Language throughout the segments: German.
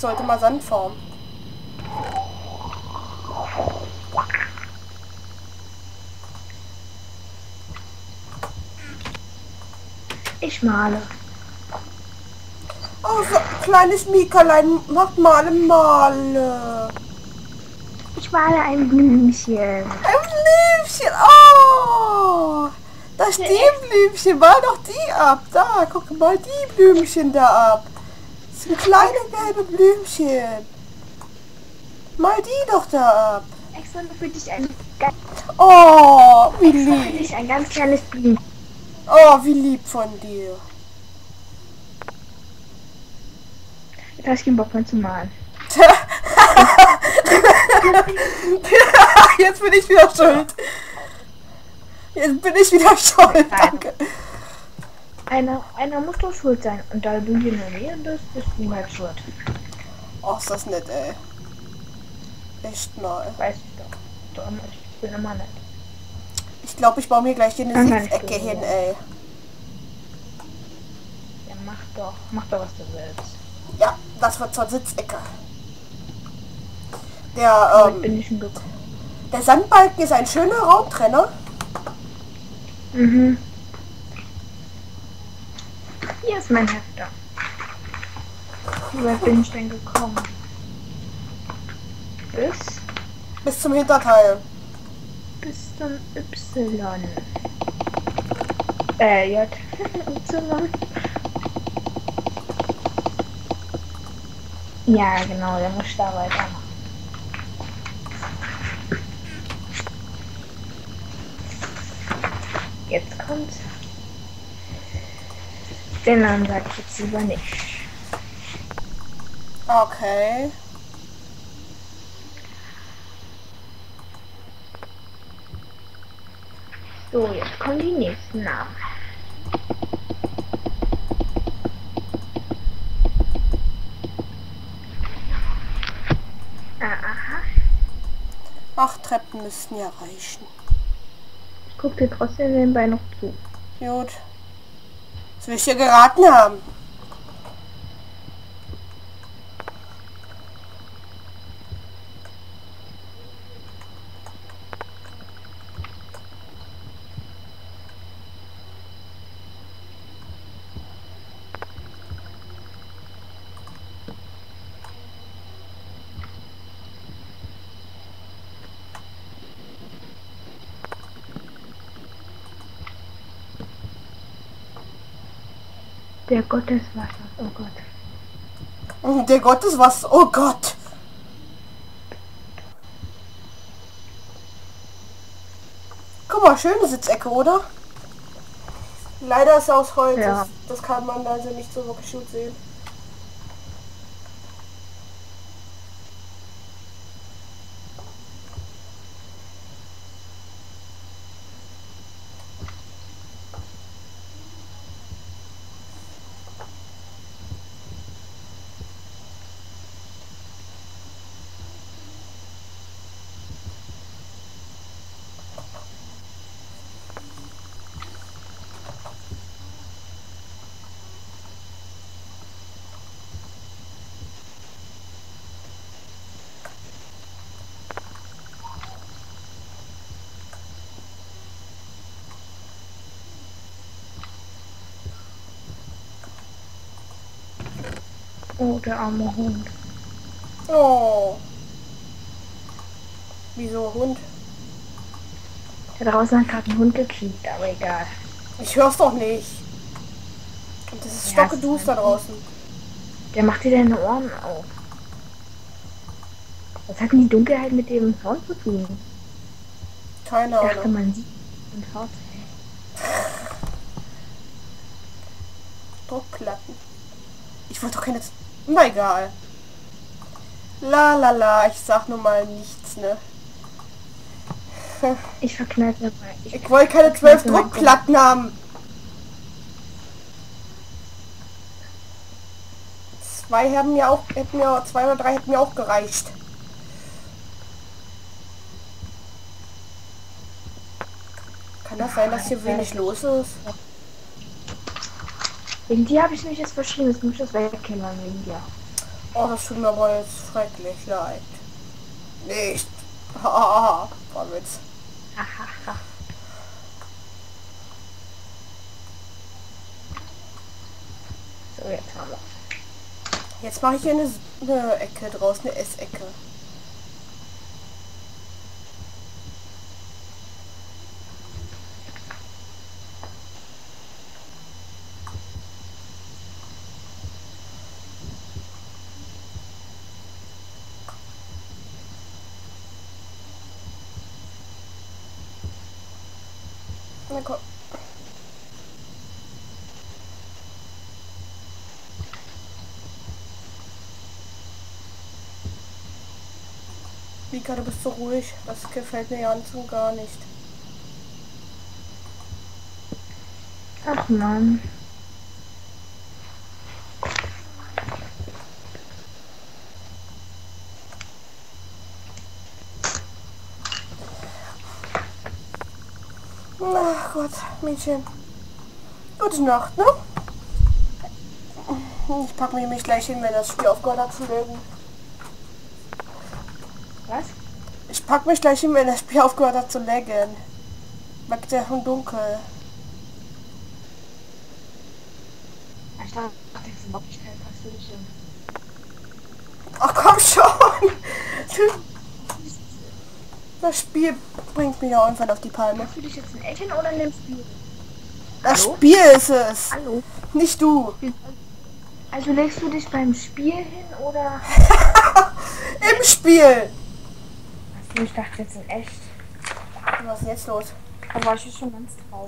sollte mal Sand formen. Ich male. Oh, so kleines Mikerlein macht Male. Ich male ein Blümchen. Ein Blümchen. Oh, das ist die Blümchen. Mal doch die ab. Da, guck mal die Blümchen da ab. Das sind kleine gelbe Blümchen. Mal die doch da ab. Extra nur für dich Oh, wie lieb. ein ganz kleines Blümchen. Oh, wie lieb von dir. Jetzt hast du keinen Bock mehr zu malen. Jetzt bin ich wieder schuld. Jetzt bin ich wieder schuld. Danke. Einer muss doch schuld sein. Und da du hier in der Nähe bist, bist du halt schuld. Oh, ist das nett, ey. Echt mal. Weiß ich doch. Ich bin immer nett. Ich glaube, ich baue mir gleich hier eine Sitzecke hin, ey. Ja, mach doch, was du willst. Ja, das wird zur Sitzecke. Der, Bin ich schon gekommen. der Sandbalken ist ein schöner Raumtrenner. Mhm. Hier ist mein Hefter. Wie weit bin ich denn gekommen? Bis zum Hinterteil. Bis zum Y. J. Y. Ja, genau, der muss da weitermachen. Jetzt kommt. Den Namen sag ich jetzt lieber nicht. Okay. So, jetzt kommen die nächsten Namen. Aha. 8 Treppen müssten ja reichen. Ich guck dir trotzdem nebenbei noch zu. Gut. Das will ich dir geraten haben. Der Gott des Wassers, oh Gott. Der Gott ist was. Oh Gott. Guck mal, schöne Sitzecke, oder? Leider ist er aus Holz. Ja. Das kann man also nicht so wirklich gut sehen. Oh, der arme Hund. Oh. Wieso Hund? Da draußen hat gerade ein Hund gekriegt, aber egal. Ich hör's doch nicht. Und das ist Ja, stockeduster draußen. Der macht dir deine Ohren auf. Was hat denn die Dunkelheit mit dem Sound zu tun? Keine Ich dachte, Ahnung. man sieht und hört. Druckplatten. Ich wollte doch keine... Na egal. La la la, ich sag nur mal nichts, ne? Ich verkneife dabei. Ich wollte keine 12 Druckplatten haben. 2 hätten mir auch, 2 oder 3 hätten mir auch gereicht. Kann das sein, dass hier wenig los ist? Wegen dir habe ich mich jetzt verschrieben, jetzt muss ich das wegkillern wegen dir. Oh, das tut mir aber jetzt schrecklich leid. Nicht. Haha, war Witz. Hahaha. So, jetzt haben wir. Jetzt mache ich hier eine Ecke draus, eine Essecke. Na komm. Mika, du bist so ruhig. Das gefällt mir ganz und gar nicht. Ach Mann. Ach Gott, Mädchen. Gute Nacht, ne? Ich packe mich gleich hin, wenn das Spiel aufgehört hat zu legen. Was? Ich pack mich gleich hin, wenn das Spiel aufgehört hat zu laggen. Wird ja schon dunkel. Ich dachte, das ist überhaupt nicht kein Pass für dich. Ach komm schon! Das Spiel bringt mich ja irgendwann auf die Palme. Machst du dich jetzt ein Eckchen oder nimmst du? Das Hallo? Spiel ist es! Hallo? Nicht du! Also legst du dich beim Spiel hin oder? Im Spiel! Achso, ich dachte jetzt in echt. Was ist denn jetzt los? Da war ich schon ganz traurig.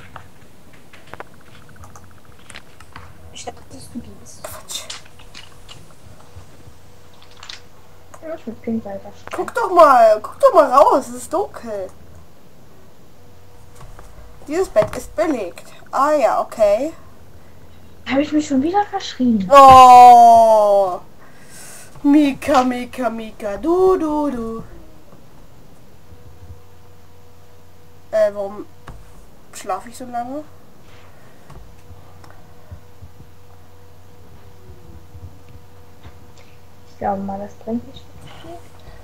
Ich dachte, dass du gehst. Quatsch. Ja, ich mit Pink weiter. Guck doch mal raus, es ist dunkel. Dieses Bett ist belegt. Ah ja, okay. Habe ich mich schon wieder verschrien? Oh! Mika, Mika, Mika, du. Warum schlafe ich so lange? Ich glaube mal, das bringt nicht viel.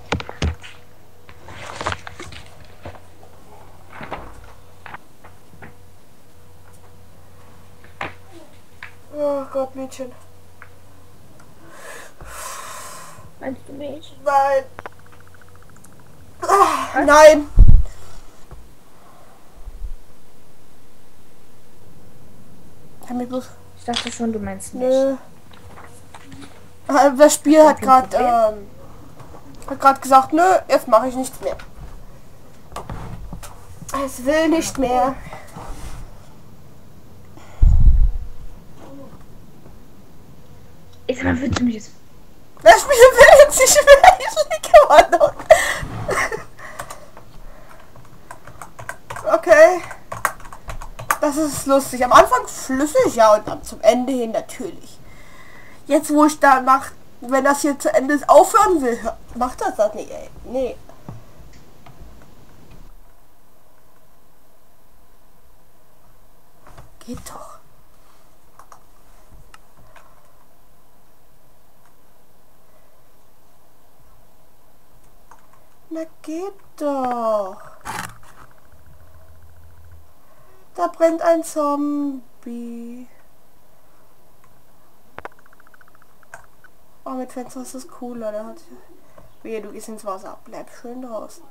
Oh Gott, Mädchen. Meinst du mich? Nein. Ah, nein. Kann mir bloß... Ich dachte schon, du meinst mich. Nö. Das Spiel hat gerade gesagt, nö, jetzt mache ich nichts mehr. Es will nicht mehr. Ich sag mal, würdest du mich jetzt... Das Spiel will jetzt nicht mehr. Ich liege immer noch. Okay. Das ist lustig. Am Anfang flüssig, ja, und dann zum Ende hin natürlich. Jetzt, wo ich danach, wenn das hier zu Ende ist, aufhören will, macht das nicht, ey. Nee. Geht doch. Na, geht doch. Da brennt ein Zombie. Oh, mit Fenster ist das cooler. Da hat... Wehe, du gehst ins Wasser. Bleib schön draußen.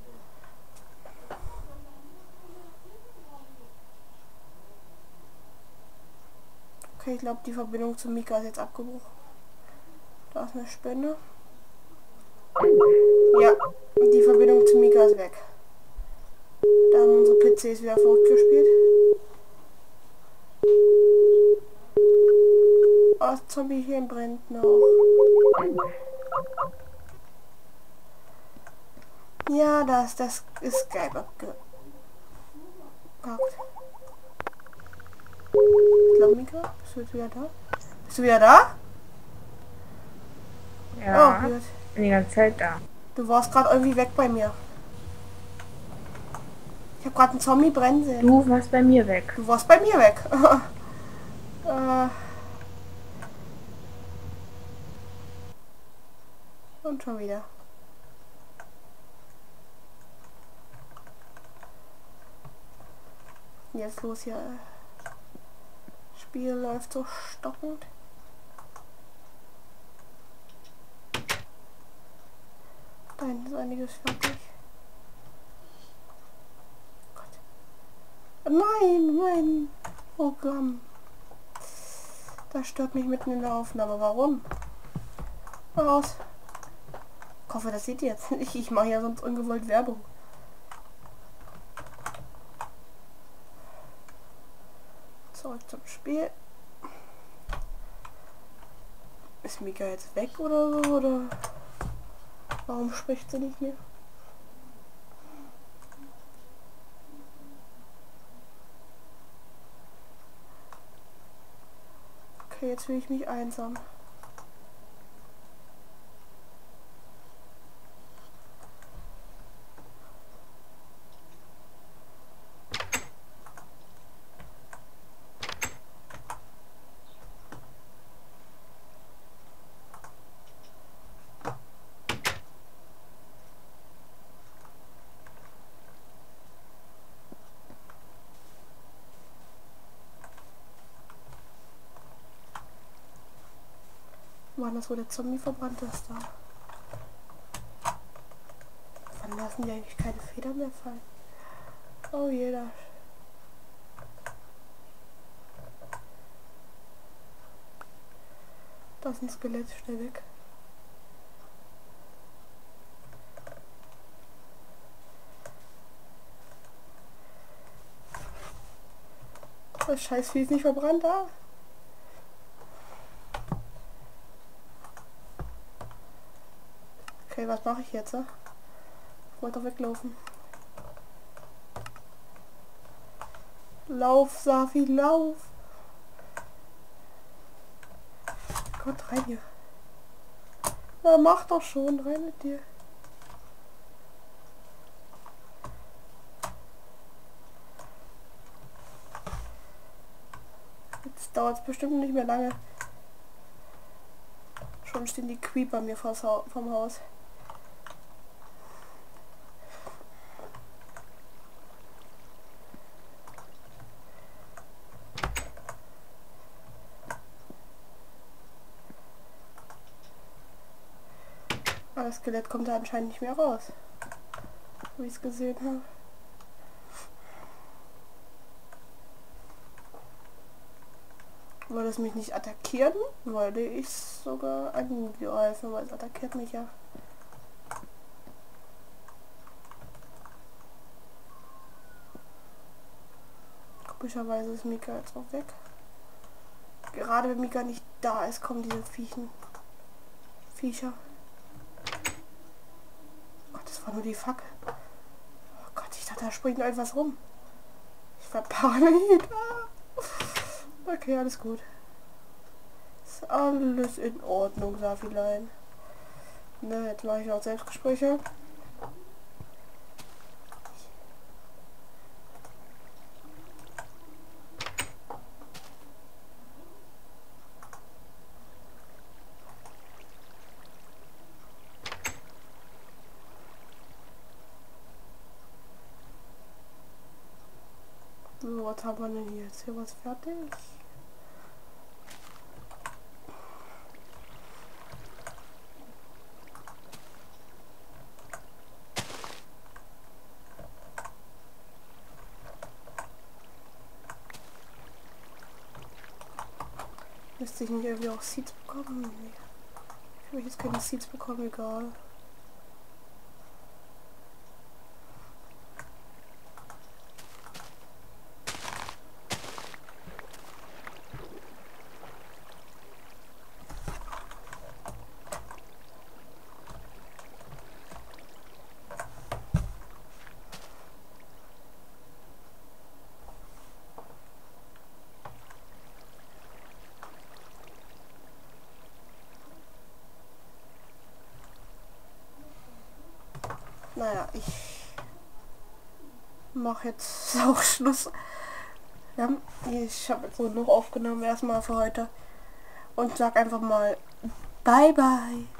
Okay, ich glaube, die Verbindung zu Mika ist jetzt abgebrochen. Da ist eine Spinne. Ja, die Verbindung zu Mika ist weg. Da haben unsere PCs wieder verrückt gespielt. Oh, das Zombie-Hirn brennt noch. Ja, das ist geil abgepackt. Ich glaube, Mika, bist du jetzt wieder da? Bist du wieder da? Ja, Oh, gut. bin die ganze Zeit da. Du warst gerade irgendwie weg bei mir. Ich habe gerade einen Zombie brennen sehen. Du warst bei mir weg. Du warst bei mir weg. Und schon wieder. Jetzt los hier. Spiel läuft so stockend. Da hinten ist einiges fertig. Gott. Nein, mein Programm. Das stört mich mitten in der Aufnahme. Warum? Raus. Ich hoffe, das seht ihr jetzt nicht. Ich mache ja sonst ungewollt Werbung. Zurück zum Spiel. Ist Mika jetzt weg oder so? Oder warum spricht sie nicht mehr? Okay, jetzt fühle ich mich einsam. Mann, das wo der Zombie verbrannt ist da. Wann lassen die eigentlich keine Federn mehr fallen? Oh jeder. Das ist ein Skelett, schnell weg. Das Scheißvieh ist nicht verbrannt da. Okay, was mache ich jetzt? Ich wollte doch weglaufen. Lauf, Safi, lauf! Gott, rein hier. Na, mach doch schon, rein mit dir. Jetzt dauert es bestimmt nicht mehr lange. Schon stehen die Creeper mir vom Haus. Aber das Skelett kommt da anscheinend nicht mehr raus. Wie ich es gesehen habe. Wollte es mich nicht attackieren, wollte ich sogar angreifen, weil es attackiert mich ja. Komischerweise ist Mika jetzt auch weg. Gerade wenn Mika nicht da ist, kommen diese Viecher. Gott, das war nur die Fackel. Oh Gott, ich dachte, da springt noch etwas rum. Ich war paranoid. Okay, alles gut. Ist alles in Ordnung, Safilein. Ne, jetzt mache ich noch Selbstgespräche. So, was haben wir denn hier? Jetzt hier was fertig? Müsste ich nicht irgendwie auch Seeds bekommen? Nee. Ich habe jetzt keine Seeds bekommen, egal. Naja, ich mache jetzt auch Schluss. Ja, ich habe jetzt so noch aufgenommen erstmal für heute und sag einfach mal bye bye.